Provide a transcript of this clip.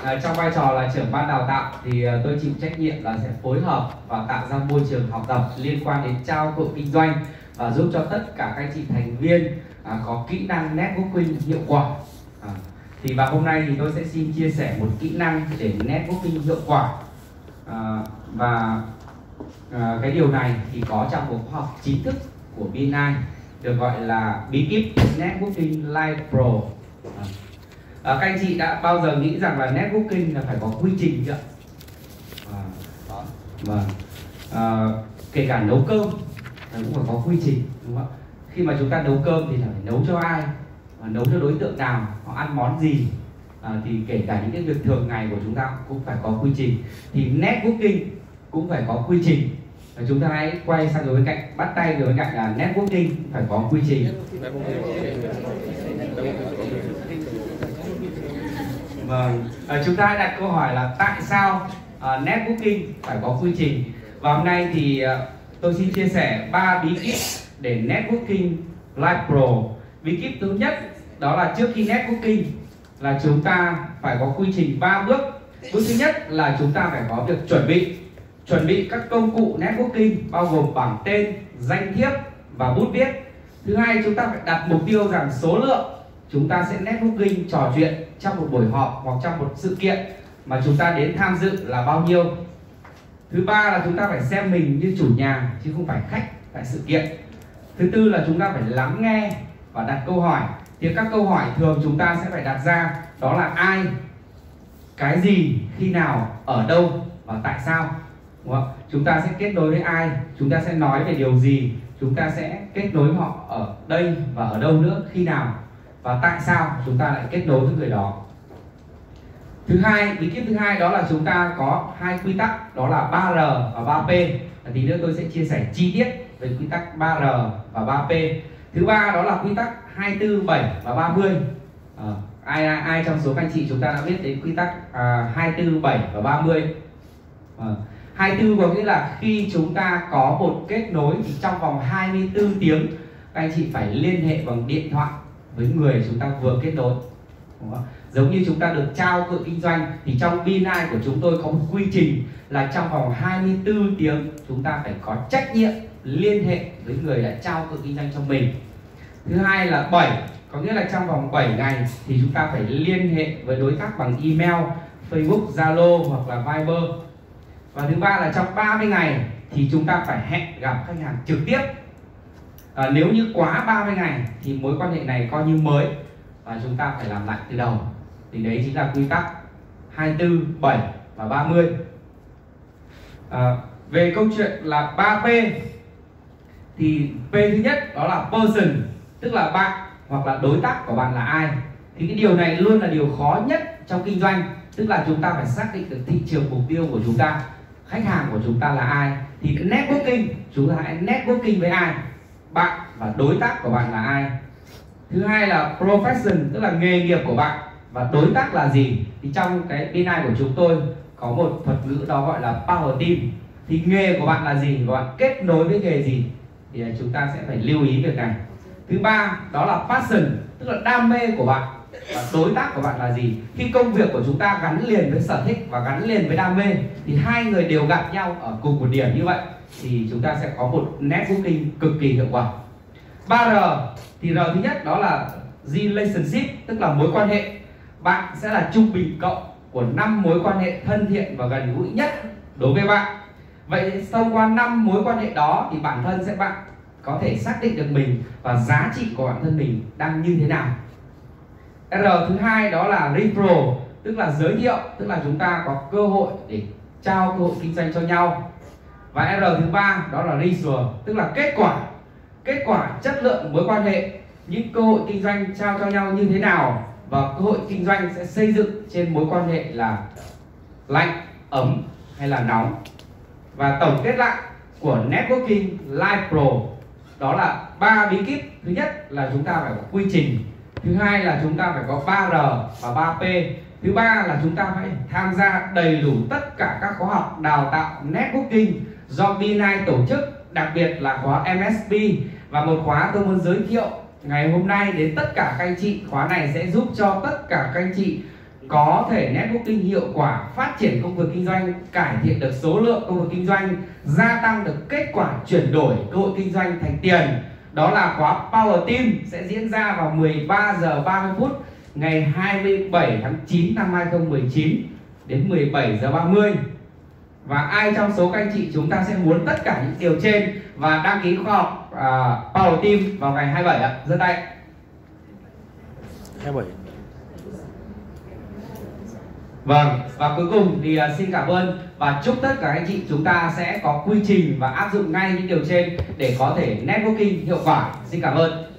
trong vai trò là trưởng ban đào tạo thì tôi chịu trách nhiệm là sẽ phối hợp và tạo ra môi trường học tập liên quan đến trao cơ hội kinh doanh và giúp cho tất cả các anh chị thành viên có kỹ năng networking hiệu quả. Thì và hôm nay thì tôi sẽ xin chia sẻ một kỹ năng để networking hiệu quả. Cái điều này thì có trong một khóa học chính thức của BNI được gọi là bí kíp Networking Live Pro. Các anh chị đã bao giờ nghĩ rằng là networking là phải có quy trình chưa? Kể cả nấu cơm cũng phải có quy trình, đúng không? Khi mà chúng ta nấu cơm thì phải nấu cho ai, nấu cho đối tượng nào, họ ăn món gì, thì kể cả những cái việc thường ngày của chúng ta cũng phải có quy trình. Thì networking cũng phải có quy trình. Chúng ta hãy quay sang đối bên cạnh, bắt tay đối bên cạnh là networking phải có quy trình. Vâng, chúng ta hãy đặt câu hỏi là tại sao networking phải có quy trình. Và hôm nay thì tôi xin chia sẻ 3 bí kíp để networking Live Pro. Bí kíp thứ nhất đó là trước khi networking là chúng ta phải có quy trình 3 bước. Bước thứ nhất là chúng ta phải có việc chuẩn bị các công cụ networking bao gồm bảng tên, danh thiếp và bút viết. Thứ hai, chúng ta phải đặt mục tiêu rằng số lượng chúng ta sẽ networking trò chuyện trong một buổi họp hoặc trong một sự kiện mà chúng ta đến tham dự là bao nhiêu. Thứ ba là chúng ta phải xem mình như chủ nhà chứ không phải khách tại sự kiện. Thứ tư là chúng ta phải lắng nghe và đặt câu hỏi. Thì các câu hỏi thường chúng ta sẽ phải đặt ra đó là ai, cái gì, khi nào, ở đâu và tại sao. Đúng không? Chúng ta sẽ kết nối với ai, chúng ta sẽ nói về điều gì, chúng ta sẽ kết nối họ ở đây và ở đâu nữa, khi nào và tại sao chúng ta lại kết nối với người đó. Thứ hai, bí kíp thứ hai đó là chúng ta có 2 quy tắc, đó là 3R và 3P. Tí nữa tôi sẽ chia sẻ chi tiết về quy tắc 3R và 3P. Thứ ba đó là quy tắc 24, 7 và 30. Ai trong số các anh chị chúng ta đã biết đến quy tắc 24, 7 và 30? 24 có nghĩa là khi chúng ta có một kết nối thì trong vòng 24 tiếng các anh chị phải liên hệ bằng điện thoại với người chúng ta vừa kết nối. Đúng không? Giống như chúng ta được trao cơ hội kinh doanh thì trong BNI của chúng tôi có một quy trình là trong vòng 24 tiếng chúng ta phải có trách nhiệm liên hệ với người đã trao cơ hội kinh doanh cho mình. Thứ hai là 7, có nghĩa là trong vòng 7 ngày thì chúng ta phải liên hệ với đối tác bằng email, Facebook, Zalo hoặc là Viber. Và thứ ba là trong 30 ngày thì chúng ta phải hẹn gặp khách hàng trực tiếp. Nếu như quá 30 ngày thì mối quan hệ này coi như mới và chúng ta phải làm lại từ đầu. Thì đấy chính là quy tắc 24, 7 và 30. Về câu chuyện là 3P thì P thứ nhất đó là person, tức là bạn hoặc là đối tác của bạn là ai. Thì cái điều này luôn là điều khó nhất trong kinh doanh, tức là chúng ta phải xác định được thị trường mục tiêu của chúng ta, khách hàng của chúng ta là ai. Thì networking, chúng ta hãy networking với ai, bạn và đối tác của bạn là ai. Thứ hai là profession, tức là nghề nghiệp của bạn và đối tác là gì. Thì trong cái BNI của chúng tôi có một thuật ngữ đó gọi là power team. Thì nghề của bạn là gì và bạn kết nối với nghề gì thì chúng ta sẽ phải lưu ý việc này. Thứ ba đó là passion, tức là đam mê của bạn và đối tác của bạn là gì. Khi công việc của chúng ta gắn liền với sở thích và gắn liền với đam mê thì hai người đều gặp nhau ở cùng một điểm như vậy thì chúng ta sẽ có một networking cực kỳ hiệu quả. 3R thì R thứ nhất đó là relationship, tức là mối quan hệ. Bạn sẽ là trung bình cộng của 5 mối quan hệ thân thiện và gần gũi nhất đối với bạn. Vậy thông qua 5 mối quan hệ đó thì bản thân bạn có thể xác định được mình và giá trị của bản thân mình đang như thế nào. R thứ hai đó là referral, tức là giới thiệu, tức là chúng ta có cơ hội để trao cơ hội kinh doanh cho nhau. Và R thứ ba đó là result, tức là kết quả chất lượng mối quan hệ, những cơ hội kinh doanh trao cho nhau như thế nào và cơ hội kinh doanh sẽ xây dựng trên mối quan hệ là lạnh, ấm hay là nóng. Và tổng kết lại của Networking Live Pro đó là 3 bí kíp. Thứ nhất là chúng ta phải có quy trình, thứ hai là chúng ta phải có 3R và 3P, thứ ba là chúng ta phải tham gia đầy đủ tất cả các khóa học đào tạo networking do BNI tổ chức, đặc biệt là khóa MSP. Và một khóa tôi muốn giới thiệu ngày hôm nay đến tất cả các anh chị, khóa này sẽ giúp cho tất cả các anh chị có thể networking hiệu quả, phát triển công việc kinh doanh, cải thiện được số lượng công việc kinh doanh, gia tăng được kết quả chuyển đổi cơ hội kinh doanh thành tiền. Đó là khóa Power Team sẽ diễn ra vào 13 giờ 30 phút ngày 27 tháng 9 năm 2019 đến 17 giờ 30. Và ai trong số các anh chị chúng ta sẽ muốn tất cả những điều trên và đăng ký khóa học Power Team vào ngày 27 ạ? Giơ tay. 27. Vâng, và cuối cùng thì xin cảm ơn và chúc tất cả anh chị chúng ta sẽ có quy trình và áp dụng ngay những điều trên để có thể networking hiệu quả. Xin cảm ơn.